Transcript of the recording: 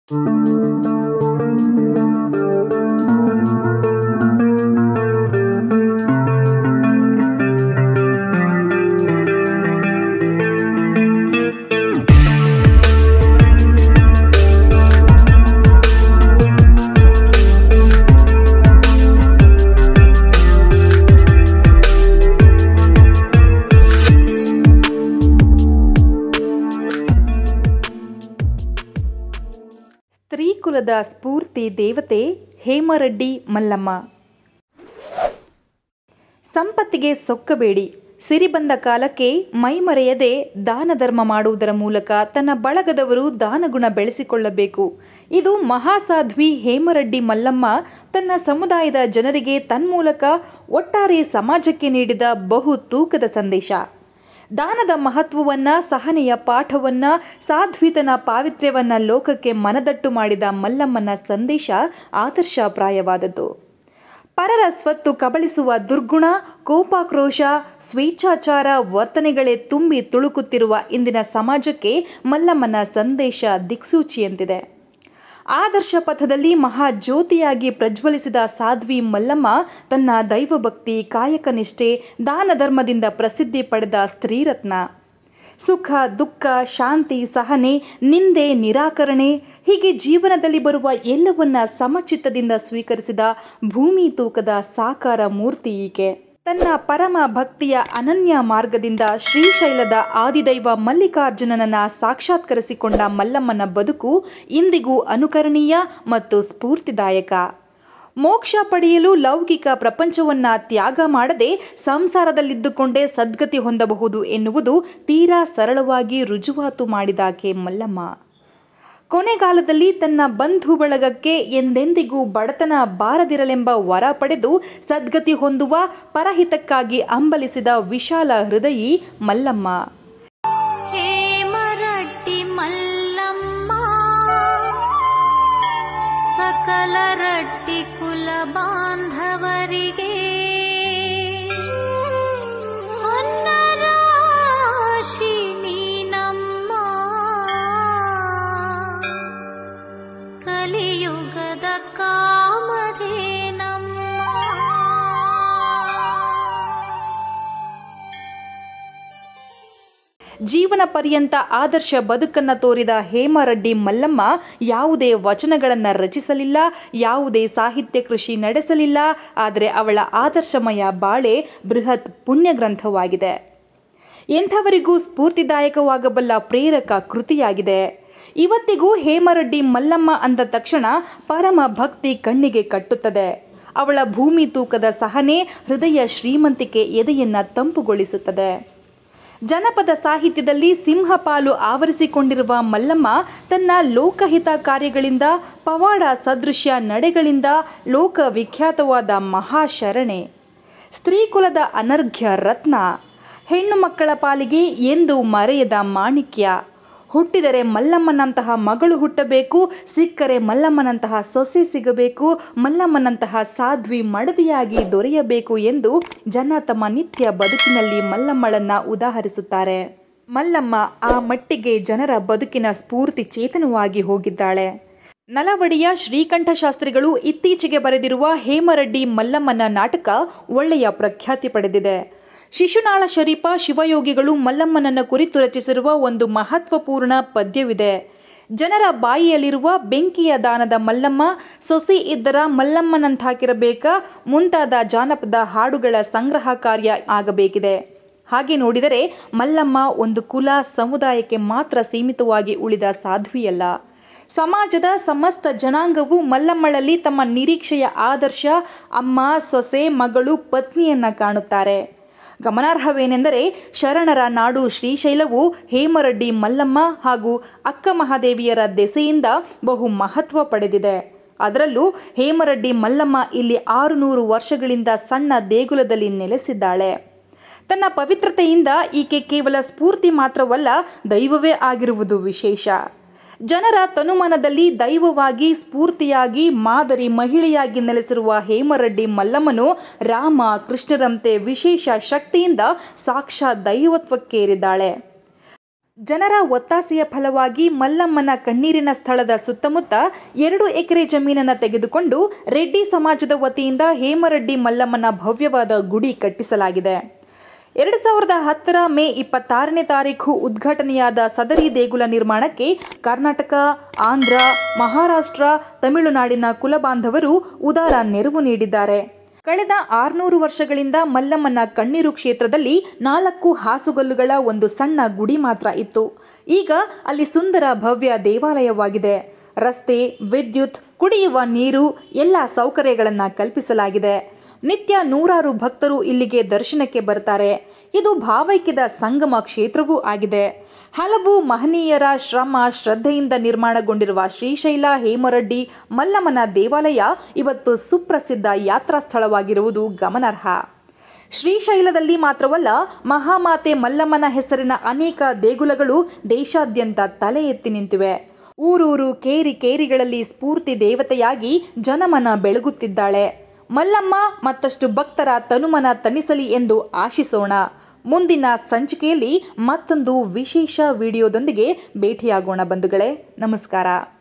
ಸ್ತ್ರೀಕುಲದ ಸ್ಫೂರ್ತಿ ದೇವತೆ ಹೇಮರೆಡ್ಡಿ ಮಲ್ಲಮ್ಮ. ಸಂಪತ್ತಿಗೆ ಸೊಕ್ಕಬೇಡಿ, ಸಿರಿ ಬಂದ ಕಾಲಕ್ಕೆ ಮೈಮರೆಯದೆ ದಾನ ಧರ್ಮ ಮಾಡುವುದರ ಮೂಲಕ ತನ್ನ ಬಳಗದವರು ದಾನಗುಣ ಬೆಳೆಸಿಕೊಳ್ಳಬೇಕು. ಇದು ಮಹಾಸಾಧ್ವಿ ಹೇಮರೆಡ್ಡಿ ಮಲ್ಲಮ್ಮ ತನ್ನ ಸಮುದಾಯದ ಜನರಿಗೆ ತನ್ಮೂಲಕ ಒಟ್ಟಾರೆ ಸಮಾಜಕ್ಕೆ ನೀಡಿದ ಬಹು ತೂಕದ ಸಂದೇಶ. ದಾನದ ಮಹತ್ವವನ್ನು, ಸಹನೆಯ ಪಾಠವನ್ನು, ಸಾಧ್ವಿತನ ಪಾವಿತ್ರ್ಯವನ್ನು ಲೋಕಕ್ಕೆ ಮನದಟ್ಟು ಮಾಡಿದ ಮಲ್ಲಮ್ಮನ ಸಂದೇಶ ಆದರ್ಶಪ್ರಾಯವಾದದ್ದು. ಪರರ ಸ್ವತ್ತು ಕಬಳಿಸುವ ದುರ್ಗುಣ, ಕೋಪಾಕ್ರೋಶ, ಸ್ವೇಚ್ಛಾಚಾರ ವರ್ತನೆಗಳೇ ತುಂಬಿ ತುಳುಕುತ್ತಿರುವ ಇಂದಿನ ಸಮಾಜಕ್ಕೆ ಮಲ್ಲಮ್ಮನ ಸಂದೇಶ ದಿಕ್ಸೂಚಿಯಂತಿದೆ. ಆದರ್ಶ ಪಥದಲ್ಲಿ ಮಹಾಜ್ಯೋತಿಯಾಗಿ ಪ್ರಜ್ವಲಿಸಿದ ಸಾಧ್ವಿ ಮಲ್ಲಮ್ಮ ತನ್ನ ದೈವಭಕ್ತಿ, ಕಾಯಕನಿಷ್ಠೆ, ದಾನ ಧರ್ಮದಿಂದ ಪ್ರಸಿದ್ಧಿ ಪಡೆದ ಸ್ತ್ರೀರತ್ನ. ಸುಖ, ದುಃಖ, ಶಾಂತಿ, ಸಹನೆ, ನಿಂದೆ, ನಿರಾಕರಣೆ ಹೀಗೆ ಜೀವನದಲ್ಲಿ ಬರುವ ಎಲ್ಲವನ್ನ ಸಮಚಿತ್ತದಿಂದ ಸ್ವೀಕರಿಸಿದ ಭೂಮಿ ತೂಕದ ಸಾಕಾರ ಮೂರ್ತಿ ಈಕೆ. ತನ್ನ ಪರಮ ಭಕ್ತಿಯ ಅನನ್ಯ ಮಾರ್ಗದಿಂದ ಶ್ರೀಶೈಲದ ಆದಿದೈವ ಮಲ್ಲಿಕಾರ್ಜುನನನ್ನ ಸಾಕ್ಷಾತ್ಕರಿಸಿಕೊಂಡ ಮಲ್ಲಮ್ಮನ ಬದುಕು ಇಂದಿಗೂ ಅನುಕರಣೀಯ ಮತ್ತು ಸ್ಫೂರ್ತಿದಾಯಕ. ಮೋಕ್ಷ ಪಡೆಯಲು ಲೌಕಿಕ ಪ್ರಪಂಚವನ್ನ ತ್ಯಾಗ ಮಾಡದೆ ಸಂಸಾರದಲ್ಲಿದ್ದುಕೊಂಡೇ ಸದ್ಗತಿ ಹೊಂದಬಹುದು ಎನ್ನುವುದು ತೀರಾ ಸರಳವಾಗಿ ರುಜುವಾತು ಮಾಡಿದಾಕೆ ಮಲ್ಲಮ್ಮ. ಕೊನೆಗಾಲದಲ್ಲಿ ತನ್ನ ಬಂಧು ಬಳಗಕ್ಕೆ ಎಂದೆಂದಿಗೂ ಬಡತನ ಬಾರದಿರಲೆಂಬ ವರ ಪಡೆದು ಸದ್ಗತಿ ಹೊಂದುವ ಪರಹಿತಕ್ಕಾಗಿ ಹಂಬಲಿಸಿದ ವಿಶಾಲ ಹೃದಯಿ ಮಲ್ಲಮ್ಮ. ಹೇಮರೆಡ್ಡಿ ಮಲ್ಲಮ್ಮ ಸಕಲ ರೆಡ್ಡಿ ಕುಲ ಬಾಂಧವರಿಗೆ ಹೊನ್ನರಾಶಿ ನೀನಮ್ಮ, ಕಲಿಯುಗದ ಕಾಮಧೇನಮ್ಮ. ಜೀವನ ಪರ್ಯಂತ ಆದರ್ಶ ಬದುಕನ್ನು ತೋರಿದ ಹೇಮರೆಡ್ಡಿ ಮಲ್ಲಮ್ಮ ಯಾವುದೇ ವಚನಗಳನ್ನು ರಚಿಸಲಿಲ್ಲ, ಯಾವುದೇ ಸಾಹಿತ್ಯ ಕೃಷಿ ನಡೆಸಲಿಲ್ಲ. ಆದರೆ ಅವಳ ಆದರ್ಶಮಯ ಬಾಳೆ ಬೃಹತ್ ಪುಣ್ಯ ಗ್ರಂಥವಾಗಿದೆ. ಎಂಥವರಿಗೂ ಸ್ಫೂರ್ತಿದಾಯಕವಾಗಬಲ್ಲ ಪ್ರೇರಕ ಕೃತಿಯಾಗಿದೆ. ಇವತ್ತಿಗೂ ಹೇಮರೆಡ್ಡಿ ಮಲ್ಲಮ್ಮ ಅಂದ ತಕ್ಷಣ ಪರಮ ಭಕ್ತಿ ಕಣ್ಣಿಗೆ ಕಟ್ಟುತ್ತದೆ. ಅವಳ ಭೂಮಿ ತೂಕದ ಸಹನೆ, ಹೃದಯ ಶ್ರೀಮಂತಿಕೆ ಎದೆಯನ್ನು ತಂಪುಗೊಳಿಸುತ್ತದೆ. ಜನಪದ ಸಾಹಿತ್ಯದಲ್ಲಿ ಸಿಂಹಪಾಲು ಆವರಿಸಿಕೊಂಡಿರುವ ಮಲ್ಲಮ್ಮ ತನ್ನ ಲೋಕಹಿತ ಕಾರ್ಯಗಳಿಂದ, ಪವಾಡ ಸದೃಶ್ಯ ನಡೆಗಳಿಂದ ಲೋಕವಿಖ್ಯಾತವಾದ ಮಹಾಶರಣೆ. ಸ್ತ್ರೀಕುಲದ ಅನರ್ಘ್ಯ ರತ್ನ, ಹೆಣ್ಣು ಮಕ್ಕಳ ಪಾಲಿಗೆ ಎಂದು ಮರೆಯದ ಮಾಣಿಕ್ಯ. ಹುಟ್ಟಿದರೆ ಮಲ್ಲಮ್ಮನಂತಹ ಮಗಳು ಹುಟ್ಟಬೇಕು, ಸಿಕ್ಕರೆ ಮಲ್ಲಮ್ಮನಂತಹ ಸೊಸೆ ಸಿಗಬೇಕು, ಮಲ್ಲಮ್ಮನಂತಹ ಸಾಧ್ವಿ ಮಡದಿಯಾಗಿ ದೊರೆಯಬೇಕು ಎಂದು ಜನ ತಮ್ಮ ನಿತ್ಯ ಬದುಕಿನಲ್ಲಿ ಮಲ್ಲಮ್ಮಳನ್ನ ಉದಾಹರಿಸುತ್ತಾರೆ. ಮಲ್ಲಮ್ಮ ಆ ಮಟ್ಟಿಗೆ ಜನರ ಬದುಕಿನ ಸ್ಫೂರ್ತಿ ಚೇತನವಾಗಿ ಹೋಗಿದ್ದಾಳೆ. ನಲವಡಿಯ ಶ್ರೀಕಂಠಶಾಸ್ತ್ರಿಗಳು ಇತ್ತೀಚೆಗೆ ಬರೆದಿರುವ ಹೇಮರೆಡ್ಡಿ ಮಲ್ಲಮ್ಮನ ನಾಟಕ ಒಳ್ಳೆಯ ಪ್ರಖ್ಯಾತಿ ಪಡೆದಿದೆ. ಶಿಶುನಾಳ ಶರೀಫ ಶಿವಯೋಗಿಗಳು ಮಲ್ಲಮ್ಮನನ್ನು ಕುರಿತು ರಚಿಸಿರುವ ಒಂದು ಮಹತ್ವಪೂರ್ಣ ಪದ್ಯವಿದೆ. ಜನರ ಬಾಯಿಯಲ್ಲಿರುವ ಬೆಂಕಿಯ ದಾನದ ಮಲ್ಲಮ್ಮ, ಸೊಸೆ ಇದ್ದರ ಮಲ್ಲಮ್ಮನಂತಾಕಿರಬೇಕ ಮುಂತಾದ ಜಾನಪದ ಹಾಡುಗಳ ಸಂಗ್ರಹ ಕಾರ್ಯ ಆಗಬೇಕಿದೆ. ಹಾಗೆ ನೋಡಿದರೆ ಮಲ್ಲಮ್ಮ ಒಂದು ಕುಲ, ಸಮುದಾಯಕ್ಕೆ ಮಾತ್ರ ಸೀಮಿತವಾಗಿ ಉಳಿದ ಸಾಧ್ವಿಯಲ್ಲ. ಸಮಾಜದ ಸಮಸ್ತ ಜನಾಂಗವು ಮಲ್ಲಮ್ಮಳಲ್ಲಿ ತಮ್ಮ ನಿರೀಕ್ಷೆಯ ಆದರ್ಶ, ಅಮ್ಮ, ಸೊಸೆ, ಮಗಳು, ಪತ್ನಿಯನ್ನ ಕಾಣುತ್ತಾರೆ. ಗಮನಾರ್ಹವೇನೆಂದರೆ ಶರಣರ ನಾಡು ಶ್ರೀಶೈಲವು ಹೇಮರೆಡ್ಡಿ ಮಲ್ಲಮ್ಮ ಹಾಗೂ ಅಕ್ಕ ಮಹಾದೇವಿಯರ ದೆಸೆಯಿಂದ ಬಹು ಮಹತ್ವ ಪಡೆದಿದೆ. ಅದರಲ್ಲೂ ಹೇಮರೆಡ್ಡಿ ಮಲ್ಲಮ್ಮ ಇಲ್ಲಿ 600 ವರ್ಷಗಳಿಂದ ಸಣ್ಣ ದೇಗುಲದಲ್ಲಿ ನೆಲೆಸಿದ್ದಾಳೆ. ತನ್ನ ಪವಿತ್ರತೆಯಿಂದ ಈಕೆ ಕೇವಲ ಸ್ಫೂರ್ತಿ ಮಾತ್ರವಲ್ಲ, ದೈವವೇ ಆಗಿರುವುದು ವಿಶೇಷ. ಜನರ ತನುಮನದಲ್ಲಿ ದೈವವಾಗಿ, ಸ್ಫೂರ್ತಿಯಾಗಿ, ಮಾದರಿ ಮಹಿಳೆಯಾಗಿ ನೆಲೆಸಿರುವ ಹೇಮರೆಡ್ಡಿ ಮಲ್ಲಮ್ಮನು ರಾಮ ಕೃಷ್ಣರಂತೆ ವಿಶೇಷ ಶಕ್ತಿಯಿಂದ ಸಾಕ್ಷಾತ್ ದೈವತ್ವಕ್ಕೇರಿದ್ದಾಳೆ. ಜನರ ಒತ್ತಾಸೆಯ ಫಲವಾಗಿ ಮಲ್ಲಮ್ಮನ ಕಣ್ಣೀರಿನ ಸ್ಥಳದ ಸುತ್ತಮುತ್ತ 2 ಎಕರೆ ಜಮೀನನ್ನು ತೆಗೆದುಕೊಂಡು ರೆಡ್ಡಿ ಸಮಾಜದ ವತಿಯಿಂದ ಹೇಮರೆಡ್ಡಿ ಮಲ್ಲಮ್ಮನ ಭವ್ಯವಾದ ಗುಡಿ ಕಟ್ಟಿಸಲಾಗಿದೆ. 2010ರ ಮೇ 26ನೇ ತಾರೀಖು ಉದ್ಘಾಟನೆಯಾದ ಸದರಿ ದೇಗುಲ ನಿರ್ಮಾಣಕ್ಕೆ ಕರ್ನಾಟಕ, ಆಂಧ್ರ, ಮಹಾರಾಷ್ಟ್ರ, ತಮಿಳುನಾಡಿನ ಕುಲಬಾಂಧವರು ಉದಾರ ನೆರವು ನೀಡಿದ್ದಾರೆ. ಕಳೆದ 600 ವರ್ಷಗಳಿಂದ ಮಲ್ಲಮ್ಮನ ಕಣ್ಣೀರು ಕ್ಷೇತ್ರದಲ್ಲಿ 4 ಹಾಸುಗಲ್ಲುಗಳ ಒಂದು ಸಣ್ಣ ಗುಡಿ ಮಾತ್ರ ಇತ್ತು. ಈಗ ಅಲ್ಲಿ ಸುಂದರ ಭವ್ಯ ದೇವಾಲಯವಾಗಿದೆ. ರಸ್ತೆ, ವಿದ್ಯುತ್, ಕುಡಿಯುವ ನೀರು ಎಲ್ಲ ಸೌಕರ್ಯಗಳನ್ನು ಕಲ್ಪಿಸಲಾಗಿದೆ. ನಿತ್ಯ ನೂರಾರು ಭಕ್ತರು ಇಲ್ಲಿಗೆ ದರ್ಶನಕ್ಕೆ ಬರ್ತಾರೆ. ಇದು ಭಾವೈಕ್ಯದ ಸಂಗಮ ಕ್ಷೇತ್ರವೂ ಆಗಿದೆ. ಹಲವು ಮಹನೀಯರ ಶ್ರಮ ಶ್ರದ್ಧೆಯಿಂದ ನಿರ್ಮಾಣಗೊಂಡಿರುವ ಶ್ರೀಶೈಲ ಹೇಮರೆಡ್ಡಿ ಮಲ್ಲಮ್ಮನ ದೇವಾಲಯ ಇವತ್ತು ಸುಪ್ರಸಿದ್ಧ ಯಾತ್ರಾ ಸ್ಥಳವಾಗಿರುವುದು ಗಮನಾರ್ಹ. ಶ್ರೀಶೈಲದಲ್ಲಿ ಮಾತ್ರವಲ್ಲ, ಮಹಾಮಾತೆ ಮಲ್ಲಮ್ಮನ ಹೆಸರಿನ ಅನೇಕ ದೇಗುಲಗಳು ದೇಶಾದ್ಯಂತ ತಲೆ ಎತ್ತಿ ನಿಂತಿವೆ. ಊರೂರು ಕೇರಿ ಕೇರಿಗಳಲ್ಲಿ ಸ್ಫೂರ್ತಿ ದೇವತೆಯಾಗಿ ಜನಮನ ಬೆಳಗುತ್ತಿದ್ದಾಳೆ. ಮಲ್ಲಮ್ಮ ಮತ್ತಷ್ಟು ಭಕ್ತರ ತನುಮನ ತಣಿಸಲಿ ಎಂದು ಆಶಿಸೋಣ. ಮುಂದಿನ ಸಂಚಿಕೆಯಲ್ಲಿ ಮತ್ತೊಂದು ವಿಶೇಷ ವಿಡಿಯೋದೊಂದಿಗೆ ಭೇಟಿಯಾಗೋಣ ಬಂಧುಗಳೇ. ನಮಸ್ಕಾರ.